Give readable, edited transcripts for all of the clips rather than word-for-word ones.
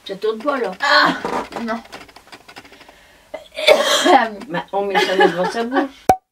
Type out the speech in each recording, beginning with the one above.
Ça tourne pas là. Ah non. Bah, on met ça devant sa bouche.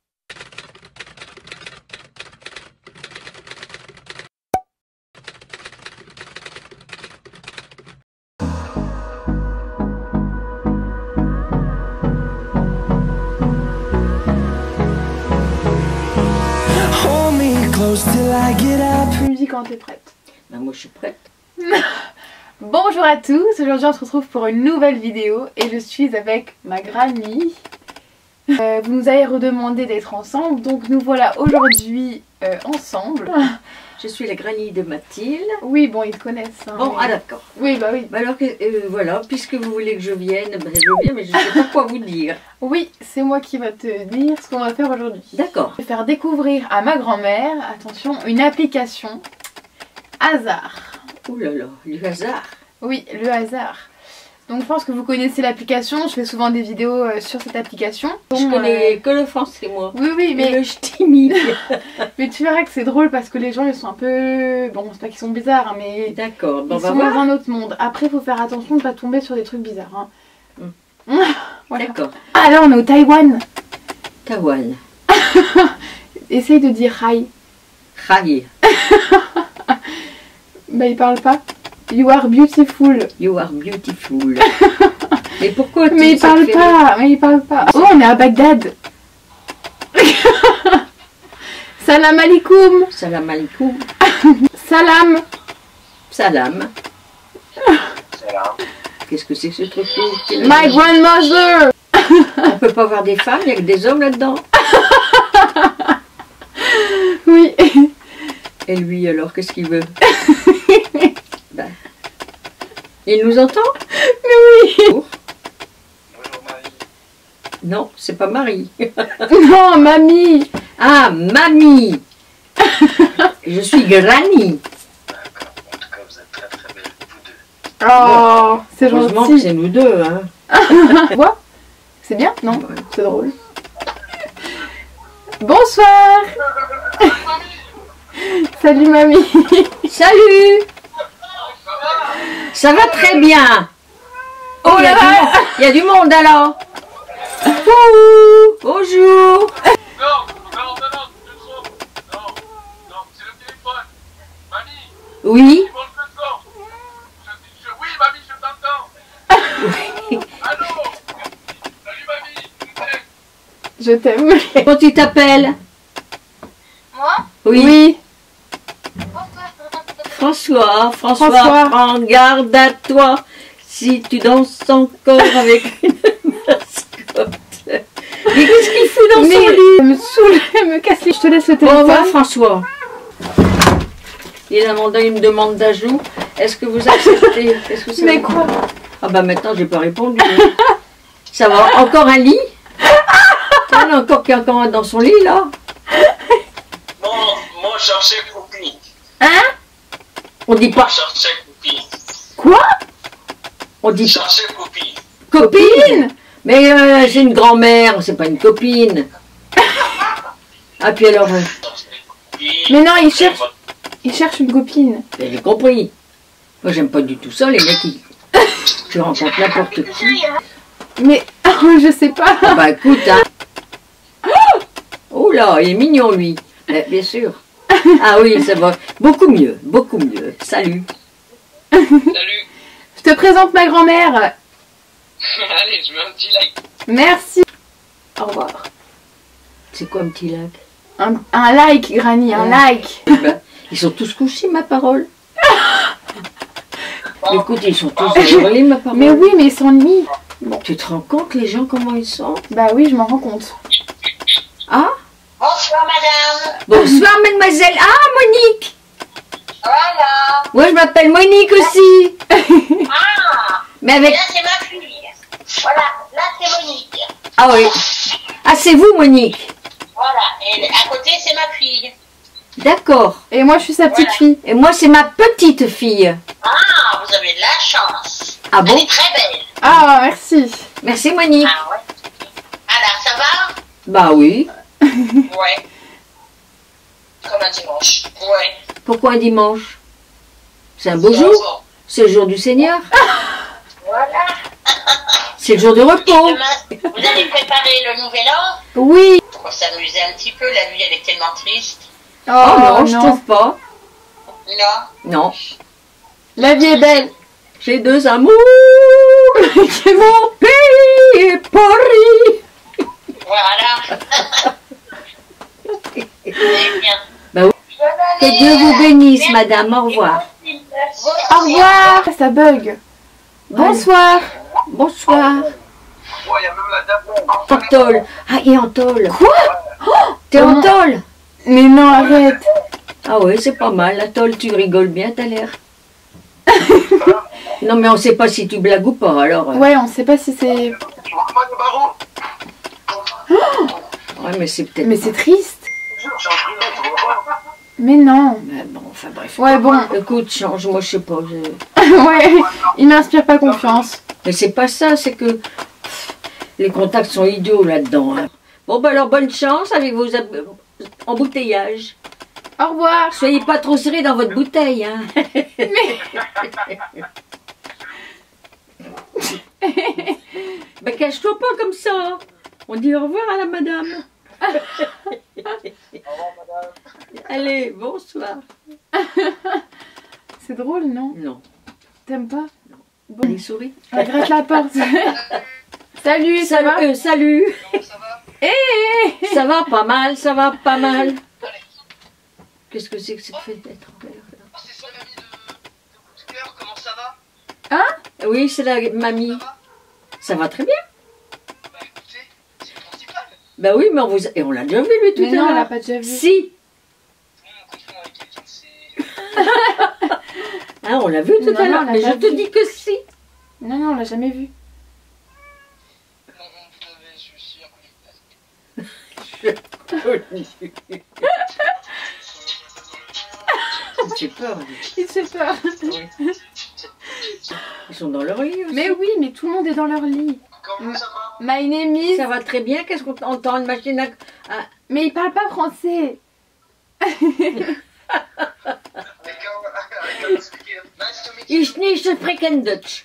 Musique quand t'es prête. Bah, moi je suis prête. Bonjour à tous, aujourd'hui on se retrouve pour une nouvelle vidéo et je suis avec ma granny. Vous nous avez redemandé d'être ensemble, donc nous voilà aujourd'hui ensemble. Je suis la granny de Mathilde. Oui, bon, ils te connaissent. Hein, Bon, mais... ah d'accord. Oui, bah oui. Bah alors, voilà, puisque vous voulez que je vienne, bah, je viens, mais je ne sais pas quoi vous dire. Oui, c'est moi qui va te dire ce qu'on va faire aujourd'hui. D'accord. Je vais faire découvrir à ma grand-mère, attention, une application hasard. Ouh là là, du hasard. Oui, le hasard. Donc je pense que vous connaissez l'application, je fais souvent des vidéos sur cette application. Donc, je connais que le français moi. Oui, oui, mais... le ch'timi. Mais tu verras que c'est drôle parce que les gens ils sont un peu... Bon, c'est pas qu'ils sont bizarres, hein, mais... D'accord, ils sont dans un autre monde. Après, il faut faire attention de ne pas tomber sur des trucs bizarres. Hein. Voilà. D'accord. Ah, là on est au Taïwan. Taïwan. Essaye de dire hi. Hi. Bah il parle pas. You are beautiful. You are beautiful. Mais pourquoi tu Mais il parle pas. Mais il parle pas. Oh, on est à Bagdad. Salam alaikum. Salam alaikum. Salam. Salam. Salam. Qu'est-ce que c'est que ce truc? My grandmother. On peut pas avoir des femmes, il n'y a que des hommes là-dedans. Oui. Et lui alors, qu'est-ce qu'il veut? Ben, il nous entend? Mais oui. Bonjour Marie. Non, c'est pas Marie. Non, mamie. Ah, mamie. Je suis granny. D'accord, en tout cas vous êtes très très belles, vous deux. Oh, bon, c'est heureusement gentil. Que c'est nous deux, hein. Tu vois? C'est bien? Non, ouais. C'est drôle. Bonsoir. Salut mamie. Salut. Ça va très bien. Oh, il y a du monde alors. Bonjour. Non, c'est le téléphone. Mamie. Oui. Oui, mamie, je t'entends. Allô. Salut mamie. Je t'aime. Comment tu t'appelles? Moi? Oui. François, prends garde à toi si tu danses encore avec une mascotte. Mais qu'est-ce qu'il fout dans son lit? Elle me saoule, elle me casse les... Je te laisse le téléphone. Au revoir François. Il me demande d'ajout. Est-ce que vous acceptez? Mais quoi? Ah bah maintenant j'ai pas répondu. Ça va? Encore un lit? Il y en a encore qui est encore dans son lit là. Moi cherchais copine. Hein? On dit pas. Cherchais copine. Quoi? On dit pas. Cherchais copine. Copine? Mais j'ai une grand-mère, c'est pas une copine. Ah puis alors... Mais non, il cherche une copine. J'ai compris. Moi j'aime pas du tout ça, les mecs qui... Tu rencontres n'importe qui. Mais je sais pas. Ah bah écoute, hein. Oh là, il est mignon lui. Bien sûr. Ah oui, ça va. Beaucoup mieux, beaucoup mieux. Salut. Salut. Je te présente ma grand-mère. Allez, je mets un petit like. Merci. Au revoir. C'est quoi un petit lac? Un like, Granny, un like. Ben, ils sont tous couchés, ma parole. Écoute, ils sont tous envolés, ma parole. Mais oui, mais ils s'ennuient. Bon. Tu te rends compte, les gens, comment ils sont? Bah oui, je m'en rends compte. Ah? Bonsoir madame. Bonsoir, mademoiselle. Ah, Monique. Voilà. Moi, je m'appelle Monique aussi. Ah. Mais Et avec... là c'est ma fille. Voilà, là c'est Monique. Ah oui. Ah, c'est vous, Monique. Voilà, et à côté c'est ma fille. D'accord. Et moi, je suis sa petite fille. Et moi, c'est ma petite fille. Ah, vous avez de la chance. Ah bon? Elle est très belle. Ah, merci. Merci, Monique. Ah ouais. Alors, ça va? Bah oui. Ouais. Comme un dimanche. Ouais. Pourquoi un dimanche? C'est un beau jour. C'est le jour du Seigneur. C'est le jour de Et repos. demain, vous allez préparer le nouvel an Oui. pour s'amuser un petit peu. La vie, elle est tellement triste. Oh, Oh non, je trouve pas. Non. Non. La vie est belle. J'ai deux amours. C'est mon pays et Paris. Voilà. C'est bien. Bah oui. Que Dieu vous bénisse, madame. Au revoir. Au revoir. Ça bug. Bonsoir. Bonsoir. Ouais, il y a même la dame. En tôle. Ah, il est en tôle. Quoi? T'es en tôle? Mais non, arrête. Ah ouais, c'est pas mal. La tôle, tu rigoles bien, t'as l'air. Non, mais on sait pas si tu blagues ou pas, alors. Ouais, on sait pas si c'est... Tu vois pas le barreau? Ouais, mais c'est peut-être... Mais c'est triste. Je suis en prison, tu vois pas? Mais non. Mais bon, enfin bref. Ouais, bon. Écoute, change, moi je sais pas. Ouais, il m'inspire pas confiance. Mais c'est pas ça, c'est que pff, les contacts sont idiots là-dedans. Hein. Bon, bah alors bonne chance avec vos embouteillages. Au revoir. Soyez pas trop serrés dans votre bouteille. Hein. Ben cache-toi pas comme ça. On dit au revoir à la madame. Allez, bonsoir. C'est drôle, non? Non. T'aimes pas? Bon. Les souris. Regrette la porte. Salut, ça va? Salut. Comment ça va? Eh. Ça va pas mal, ça va pas mal. Qu'est-ce que c'est que cette fête d'être en l'air, là? Ah, c'est son ami de coup de cœur, comment ça va? Hein? Oui, c'est la mamie. Ça va? Ça va très bien. Bah écoutez, c'est le principal. Bah oui, mais on l'a déjà vu lui tout Mais à non, on l'a l'heure. pas déjà vu. Si. Tout le monde confond avec quelqu'un, c'est... Hein, on l'a vu tout Non, à non, l'heure. on l'a Mais pas je te vu. dis que si. Non, non, on l'a jamais vu. Non, je suis inconnu. J'ai peur. Il se fait peur. Ils sont dans leur lit aussi. Mais oui, mais tout le monde est dans leur lit. Comment ça va? My name is... Ça va très bien. Qu'est-ce qu'on entend? Une machine à... Mais il parle pas français. Ich nicht sprechen Deutsch.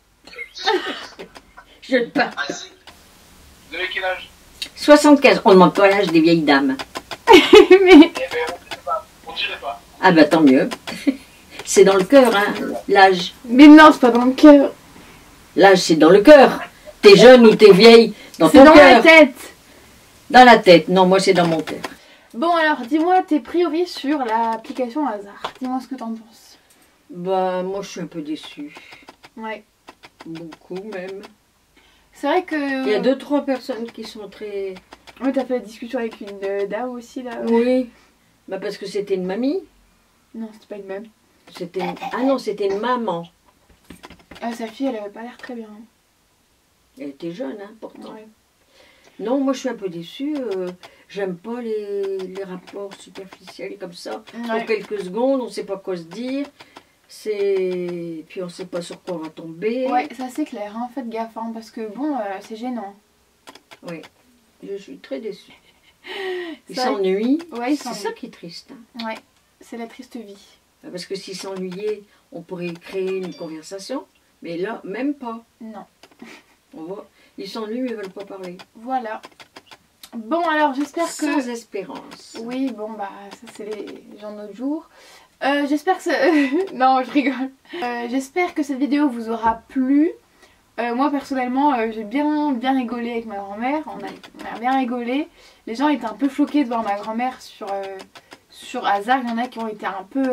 Je ne parle. Ah, si. Vous avez quel âge? 75. On demande pas l'âge des vieilles dames. Mais... Eh ben, on dirait pas. Ah bah tant mieux. C'est dans le cœur, hein, l'âge. Mais non, c'est pas dans le cœur. L'âge, c'est dans le cœur. T'es jeune ou t'es vieille, dans C'est ton dans la cœur. tête. Dans la tête. Non, moi, c'est dans mon cœur. Bon alors, dis-moi tes priori sur l'application hasard. Dis-moi ce que t'en penses. Bah, moi, je suis un peu déçue. Ouais. Beaucoup, même. C'est vrai que... Il y a 2-3 personnes qui sont très... Ouais, t'as fait la discussion avec une dame aussi là. Oui. Bah, parce que c'était une mamie. Non, c'était pas une même. C'était... Ah non, c'était une maman. Ah, sa fille, elle avait pas l'air très bien. Elle était jeune, hein, pourtant. Ouais. Non, moi, je suis un peu déçue. J'aime pas les rapports superficiels comme ça. En Ouais. quelques secondes, on sait pas quoi se dire. Puis on sait pas sur quoi on va tomber. Ouais, ça c'est clair, hein. Faites gaffe, hein, parce que bon, c'est gênant. Oui. Je suis très déçue. Ils Ça- s'ennuient. Ouais, ils C'est s'ennuient. ça qui est triste. Hein. Ouais, c'est la triste vie. Parce que s'ils s'ennuyaient, on pourrait créer une conversation. Mais là, même pas. Non. On voit. Ils s'ennuient mais ils veulent pas parler. Voilà. Bon, alors j'espère que... Sans espérance. Oui, bon, bah, ça c'est les gens de notre jour. J'espère que ce... non, je rigole. J'espère que cette vidéo vous aura plu. Moi, personnellement, j'ai bien rigolé avec ma grand-mère. On a bien rigolé. Les gens étaient un peu choqués de voir ma grand-mère sur hasard. Il y en a qui ont été un peu,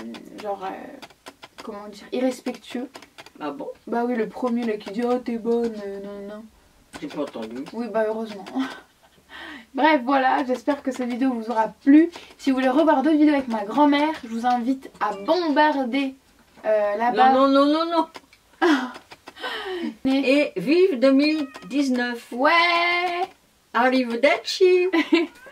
comment dire, irrespectueux. Ah bon? Bah oui, le premier là qui dit « Oh, t'es bonne, non. J'ai pas entendu. » Oui, bah heureusement. Bref, voilà, j'espère que cette vidéo vous aura plu. Si vous voulez revoir d'autres vidéos avec ma grand-mère, je vous invite à bombarder là-bas. Non. Et vive 2019. Ouais. Arrivederci.